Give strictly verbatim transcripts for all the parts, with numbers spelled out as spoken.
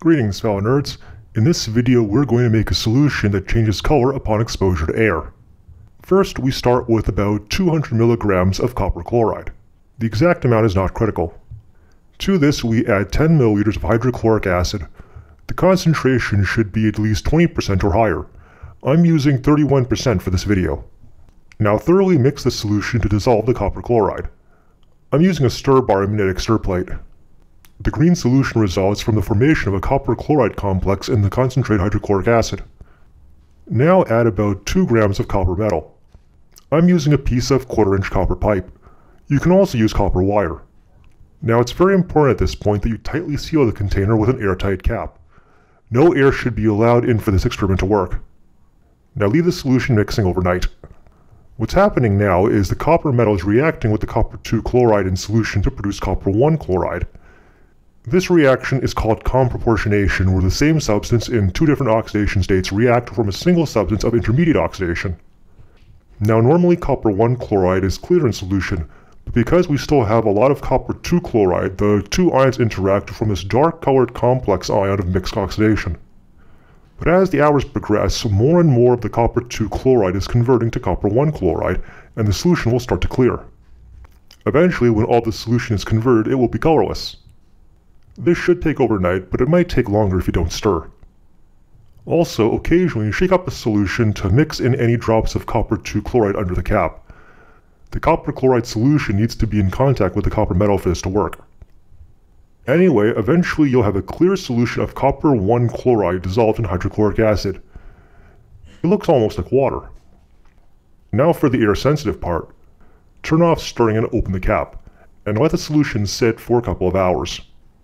Greetings, fellow nerds. In this video we're going to make a solution that changes color upon exposure to air. First, we start with about two hundred milligrams of copper chloride. The exact amount is not critical. To this we add ten milliliters of hydrochloric acid. The concentration should be at least twenty percent or higher. I'm using thirty-one percent for this video. Now thoroughly mix the solution to dissolve the copper chloride. I'm using a stir bar and magnetic stir plate. The green solution results from the formation of a copper chloride complex in the concentrated hydrochloric acid. Now add about two grams of copper metal. I'm using a piece of quarter inch copper pipe. You can also use copper wire. Now it's very important at this point that you tightly seal the container with an airtight cap. No air should be allowed in for this experiment to work. Now leave the solution mixing overnight. What's happening now is the copper metal is reacting with the copper two chloride in solution to produce copper one chloride. This reaction is called comproportionation, where the same substance in two different oxidation states react to form a single substance of intermediate oxidation. Now normally copper one chloride is clear in solution, but because we still have a lot of copper two chloride, the two ions interact to form this dark colored complex ion of mixed oxidation. But as the hours progress, more and more of the copper two chloride is converting to copper one chloride, and the solution will start to clear. Eventually, when all the solution is converted, it will be colorless. This should take overnight, but it might take longer if you don't stir. Also, occasionally shake up the solution to mix in any drops of copper two chloride under the cap. The copper chloride solution needs to be in contact with the copper metal for this to work. Anyway, eventually you'll have a clear solution of copper one chloride dissolved in hydrochloric acid. It looks almost like water. Now for the air-sensitive part. Turn off stirring and open the cap, and let the solution sit for a couple of hours.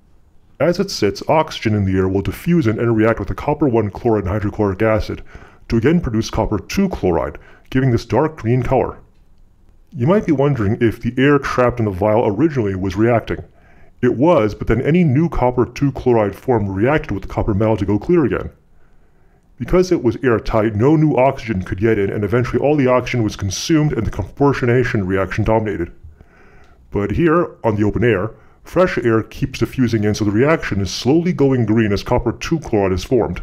As it sits, oxygen in the air will diffuse in and react with the copper one chloride and hydrochloric acid to again produce copper two chloride, giving this dark green color. You might be wondering if the air trapped in the vial originally was reacting. It was, but then any new copper two chloride formed reacted with the copper metal to go clear again. Because it was airtight, no new oxygen could get in, and eventually all the oxygen was consumed and the comproportionation reaction dominated. But here, on the open air, fresh air keeps diffusing in, so the reaction is slowly going green as copper two chloride is formed.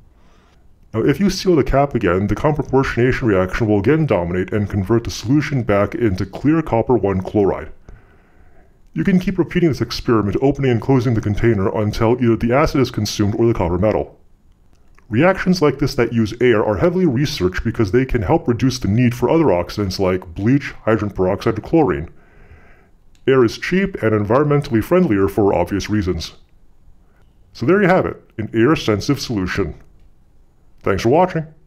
Now if you seal the cap again, the comproportionation reaction will again dominate and convert the solution back into clear copper one chloride. You can keep repeating this experiment, opening and closing the container until either the acid is consumed or the copper metal. Reactions like this that use air are heavily researched because they can help reduce the need for other oxidants like bleach, hydrogen peroxide, or chlorine. Air is cheap and environmentally friendlier for obvious reasons. So there you have it, an air-sensitive solution. Thanks for watching.